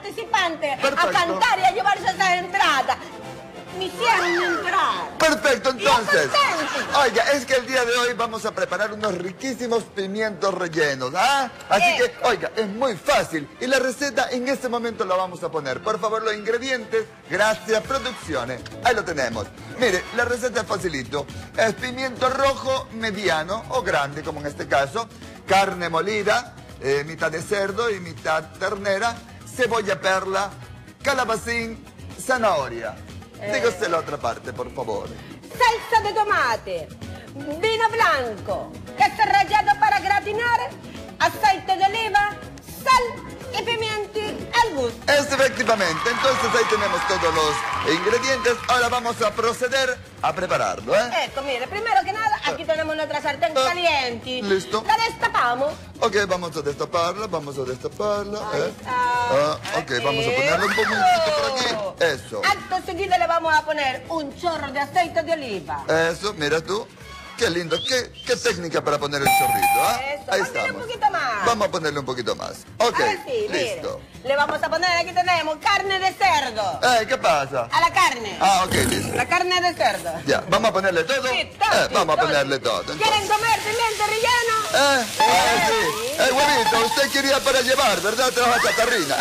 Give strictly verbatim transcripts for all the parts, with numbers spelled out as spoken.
participantes Perfecto. a cantar y a llevarse esas entradas. Me hicieron entrar. Perfecto, entonces. contenta. Oiga, es que el día de hoy vamos a preparar unos riquísimos pimientos rellenos, ¿ah? Así Eh. que, oiga, es muy fácil. Y la receta en este momento la vamos a poner. Por favor, los ingredientes. Gracias, producciones. Ahí lo tenemos. Mire, la receta es facilito. Es pimiento rojo mediano o grande, como en este caso. Carne molida, eh, mitad de cerdo y mitad ternera. Cebolla perla, calabacín, zanahoria. Dígase la otra parte, por favor. Salsa de tomate, vino blanco, queso rallado para gratinar, aceite de oliva, sal y pimienti al gusto. Es efectivamente. Entonces ahí tenemos todos los ingredientes. Ahora vamos a proceder a prepararlo, ¿eh? Esto, mire, primero que nada, aquí tenemos nuestra sartén Ah, caliente. listo. La destapamos. Ok, vamos a destaparla, vamos a destaparla. Ahí ¿eh? está. Ah, ok, Aquí. vamos a ponerle un poquitito por aquí. Eso. Acto seguido le vamos a poner un chorro de aceite de oliva. Eso, mira tú. Qué lindo, qué, qué técnica para poner el chorrito, ¿ah? Eso, Ahí ponle un estamos. poquito más. Vamos a ponerle un poquito más. Ok, Ahora sí, mire. listo. Le vamos a poner, aquí tenemos carne de cerdo. Eh, ¿qué pasa? A la carne. Ah, ok, listo. La carne de cerdo. Ya, ¿vamos a ponerle todo? Sí, todo, Eh, sí, vamos a todo. ponerle todo. entonces. ¿Quieren comer pimiento relleno? Eh, ah, sí. Eh, huevito, usted quería para llevar, ¿verdad? Trabaja chatarrina.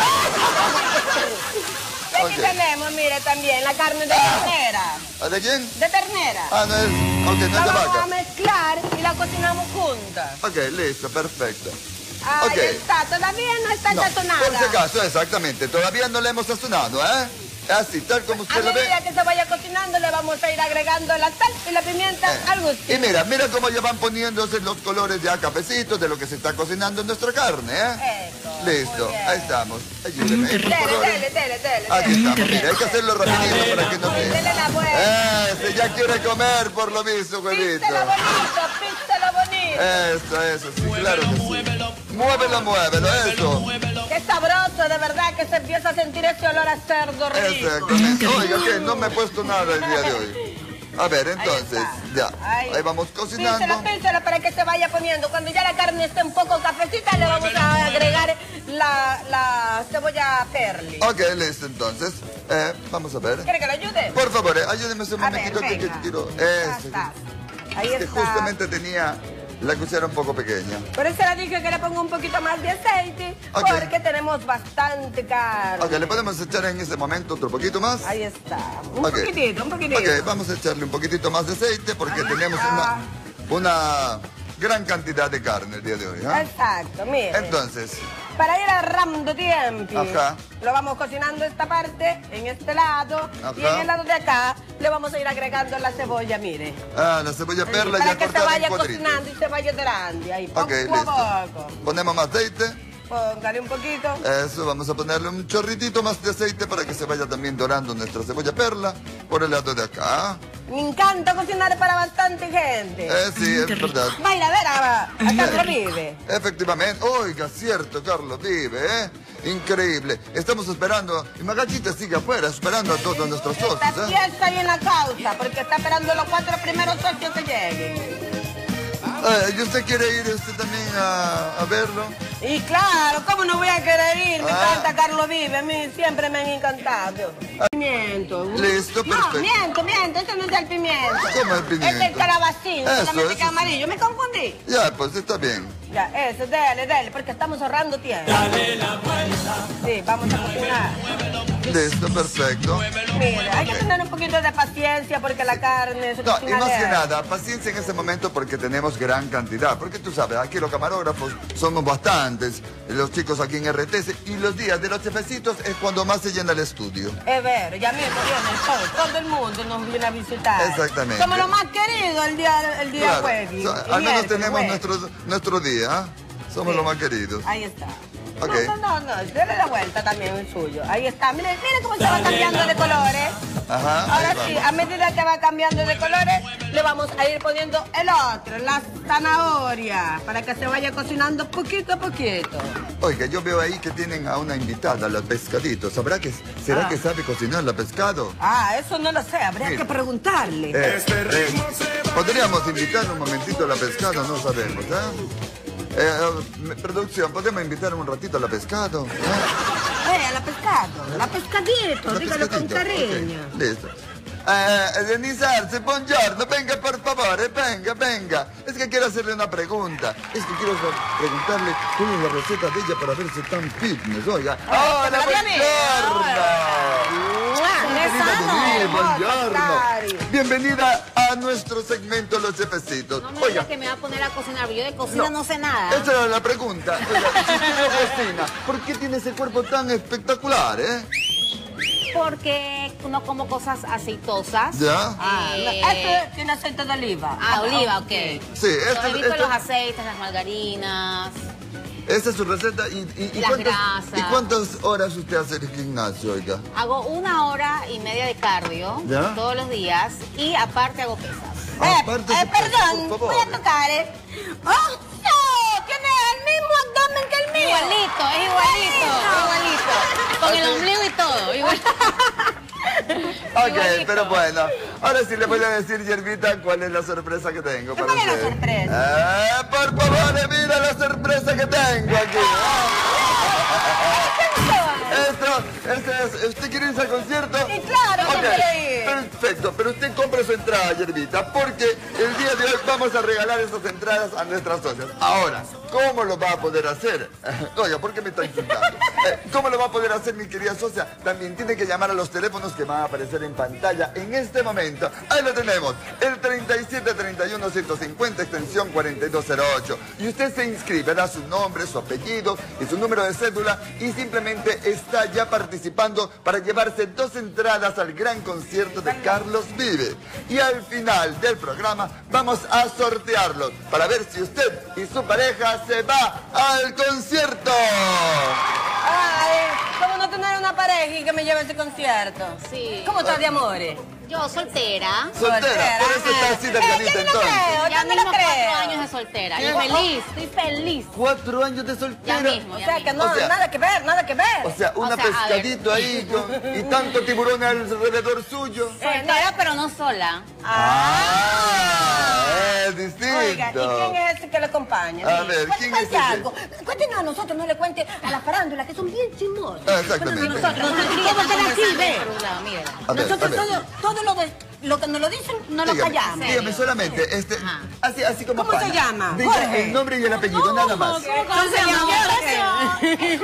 Y aquí Ok. tenemos, mire, también la carne de ternera. ¿Ah, ¿De quién? De ternera. Ah, no es, ok, no La es de vamos a vaca. mezclar y la cocinamos juntas. Ok, listo, perfecto. Ahí Ok. está, todavía no está No, sazonada. por si acaso, exactamente. Todavía no le hemos sazonado, ¿eh? Así, tal como A usted lo ve. medida que se vaya cocinando le vamos a ir agregando la sal y la pimienta Eh, al gusto. Y mira, mira cómo ya van poniéndose los colores ya cafecitos de lo que se está cocinando en nuestra carne, ¿eh? Eso, Listo, muy bien. ahí estamos. Ayúdeme, por Dele, favor. dele, dele, dele. Aquí dele. estamos, mira, hay que hacerlo rapidito para que no Dele se... la vuelta. Ese ya quiere comer por lo visto, huevito. Pístelo bonito, pístelo bonito. Eso, eso, sí, claro que sí. Muévelo, muévelo, eso. Qué sabroso, de verdad, que se empieza a sentir ese olor a cerdo rico. Exactamente. Oiga, que no me he puesto nada el día de hoy. A ver, entonces, Ahí ya. está. Ahí. Ahí vamos cocinando. Pínselo, pínselo para que se vaya poniendo. Cuando ya la carne esté un poco cafecita, le vamos a agregar la, la cebolla perli. Ok, listo, entonces. Eh, vamos a ver. ¿Quiere que lo ayude? Por favor, eh, ayúdeme un A ver, momentito que, que venga. quiero... Ya Eso. está. Ahí Es que está. justamente tenía la cuchara un poco pequeña. Por eso le dije que le ponga un poquito más de aceite, Ok. porque tenemos bastante carne. Ok, ¿le podemos echar en ese momento otro poquito más? Ahí está. Un Ok. poquitito, un poquitito. Ok, vamos a echarle un poquitito más de aceite porque Ahí tenemos está. una, una gran cantidad de carne el día de hoy. ¿ah? Exacto, mire. Entonces, Para ir ahorrando tiempo, Ajá. lo vamos cocinando esta parte, en este lado, Ajá. y en el lado de acá le vamos a ir agregando la cebolla, mire. ah, la cebolla perla Para ya que se cortada vaya en cuadritos. cocinando y se vaya dorando, ahí, poco Ok, a listo. poco. Ponemos más aceite. Póngale un poquito. Eso, vamos a ponerle un chorritito más de aceite para que se vaya también dorando nuestra cebolla perla por el lado de acá. Me encanta cocinar para bastante gente. Eh, sí, es verdad. Va a ir a ver a, a Carlos Vive. Efectivamente. Oiga, cierto, Carlos vive, ¿eh? Increíble. Estamos esperando, y Magachita sigue afuera, esperando a todos nuestros socios, Esta ¿eh? fiesta ahí en la causa, porque está esperando los cuatro primeros socios que lleguen. Eh, ¿Y usted quiere ir usted también a, a verlo? Y claro, ¿cómo no voy a querer ir? Me Ah. encanta Carlos Vive, a mí siempre me han encantado. Pimiento. Listo, perfecto. No, miento, miento, ese no es el pimiento. ¿Cómo el pimiento? Es el calabacín, Eso, solamente que eso amarillo. Me confundí. Ya, pues está bien. Ya, eso, dale, dale, porque estamos ahorrando tiempo. Dale la vuelta. Sí, vamos a cocinar. Listo, perfecto. Mire, hay que tener un poquito de paciencia porque la carne se No, y cocina más que lento. nada, paciencia en ese momento porque tenemos gran cantidad. Porque tú sabes, aquí los camarógrafos somos bastantes, los chicos aquí en R T S, y los días de los chefecitos es cuando más se llena el estudio. Es ver, ya mismo viene todo, todo el mundo nos viene a visitar. Exactamente. Somos los más queridos el día, el día Claro, jueves. so- el al menos miércoles, tenemos jueves. nuestro, nuestro día, ¿ah? Somos Sí. los más queridos. Ahí está. Ok. No, no, no, no, dale la vuelta también el suyo. Ahí está, mire, mire cómo se va cambiando de colores. Ajá, Ahora ahí sí, vamos. a medida que va cambiando de colores, le vamos a ir poniendo el otro, la zanahoria, para que se vaya cocinando poquito a poquito. Oiga, yo veo ahí que tienen a una invitada, la pescadito. ¿Sabrá que, ¿Será Ah. que sabe cocinar la pescado? Ah, eso no lo sé, habría Mira. que preguntarle. Eh, eh, Podríamos invitar un momentito a la pescado, no sabemos, ¿eh? Eh, eh, producción, ¿podemos invitar un ratito a la pescado? ¿Eh? eh, la pescado. La pescadito, La dígalo con pescadito, cariño. ok, listo. Eh, Denise Arce, buongiorno, venga por favor, venga, venga. Es que quiero hacerle una pregunta. Es que quiero preguntarle cuál es la receta de ella para verse tan fitness, oiga. ¡Hola, la buongiorno! Bienvenida, Denise, buongiorno. Bienvenida a nuestro segmento Los Jefecitos. No me Oiga, digas que me va a poner a cocinar, yo de cocina no, sé nada. esa era la pregunta. Oiga, si usted no cocina, ¿por qué tiene ese cuerpo tan espectacular, eh? Porque no como cosas aceitosas. ¿Ya? Ah, Eh, Este tiene aceite de oliva. Ah, oliva, ok. Sí, esto, Evito esto- los aceites, las margarinas. esa es su receta. ¿Y, y, y Las cuántas, grasas. ¿Y cuántas horas usted hace el gimnasio, oiga? Hago una hora y media de cardio ¿Ya? todos los días y aparte hago pesas. Eh, Aparte eh, de- perdón, por voy favor. a tocar, ¿eh? ¡Oh, no! Tiene el mismo abdomen que el mío. Igualito, es igualito, igualito. Con el ombligo y todo, igual. Ok, Igualito. pero bueno. Ahora sí le voy a decir, Yerbita, cuál es la sorpresa que tengo para ¿Cuál es la usted. sorpresa? Eh, por favor, mira la sorpresa que tengo aquí. Esto, esto es, ¿usted quiere irse al concierto? Sí, claro que Ok, quiero ir. perfecto, pero usted compra su entrada, Yerbita, porque el día de hoy vamos a regalar esas entradas a nuestras socias. Ahora, ¿cómo lo va a poder hacer? Oiga, ¿por qué me está insultando? Eh, ¿Cómo lo va a poder hacer, mi querida socia? También tiene que llamar a los teléfonos que van a aparecer en pantalla en este momento. Ahí lo tenemos, el treinta y siete treinta y uno ciento cincuenta, extensión cuarenta y dos cero ocho. Y usted se inscribe, da su nombre, su apellido y su número de cédula y simplemente está ya participando para llevarse dos entradas al gran concierto de Carlos Vives. Y al final del programa vamos a sortearlos para ver si usted y su pareja se va al concierto. Ay, ¿cómo no tener una pareja y que me lleve a ese concierto? Sí. ¿Cómo estás de amores? Yo soltera. Soltera, por eso está así de Eh, yo organita no lo entonces. creo, Ya yo no mismo lo cuatro creo. años de soltera. ¿Qué? Yo feliz, estoy feliz. Cuatro años de Ya soltera. mismo, O ya sea, que mismo. no, O sea- nada que ver, nada que ver. O sea, una O sea, a ver. pescadito ahí con- y tanto tiburón alrededor suyo. Soltera, pero no sola. Ah, es distinto. Oiga, ¿y quién es ese que le acompaña? A ver, Cuente- ¿quién es cuente ese? algo. Cuéntenos a nosotros, no le cuente a la farándula, que son bien chismosos. Ah, exactamente. Nosotros, nosotros queríamos estar aquí, ve. Mírala. A ver, a Nosotros ver. todo, todo lo, de, lo que nos lo dicen, no lo Dígame, callamos. dígame solamente, este, Ajá. así, así como ¿Cómo se pana. llama? Diga Jorge. el nombre y el apellido, nada más. Eh, ¿Cómo se llama?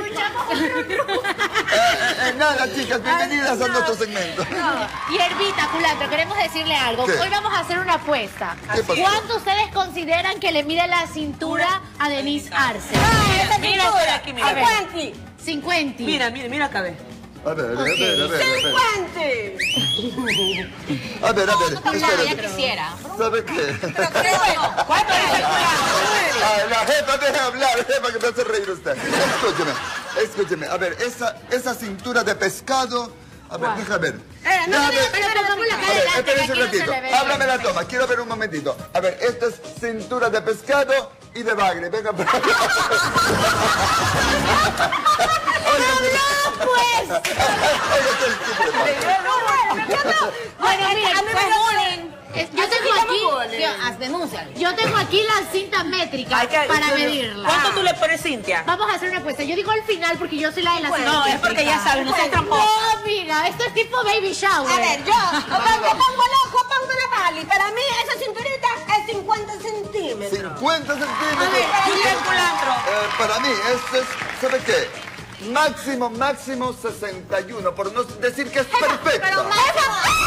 eh, eh, nada, chicas, bienvenidas a nuestro segmento. Y Herbita, culantro, queremos decirle algo. ¿Qué? Hoy vamos a hacer una apuesta. ¿Qué pasó? ¿Cuánto ustedes consideran que le mide la cintura a Denise Arce? Ah, esa Mira, cintura. estoy aquí, mira. A ver. cincuenta. cincuenta. Mira, mira, mira acá, ve. A ver, a ver, a ver, a ver, a ver. cincuenta. A ver, a ver, Nada, ya espérate. quisiera. ¿Sabe qué? ¿Cuánto es? Ah, la jefa, deja hablar, jefa, que me hace reír usted. Escúcheme, escúcheme. A ver, esa, esa cintura de pescado. A ver, deja ver. Eh, no, Déjame- Pero pongamos la A cara ver, delante, que espérense aquí un no se ratito. le ve. Háblame la toma, quiero ver un momentito. A ver, esto es cintura de pescado y de bagre. Venga, para acá. Pues. Oiga, ¿qué- qué pasa? Bueno, miren, a mí me pues, bullying. es- yo tengo aquí, Sí, haz denuncia. yo tengo aquí las cintas métricas Hay que- para medirla. ¿Cuánto tú le pones, Cintia? Vamos a hacer una apuesta. Yo digo al final porque yo soy la de las cintas No, es porque ya sabes, no seas tramposa. No, mira, esto es tipo baby shower. A ver, yo, o pongo, pongo loco, pongo una pali. Para mí, esa cinturita es cincuenta centímetros. cincuenta centímetros. A ver, Tú tienes culantro. Eh, para mí, esto es, ¿sabe qué? Máximo, máximo sesenta y uno, por no decir que es perfecta. Pero, jefa,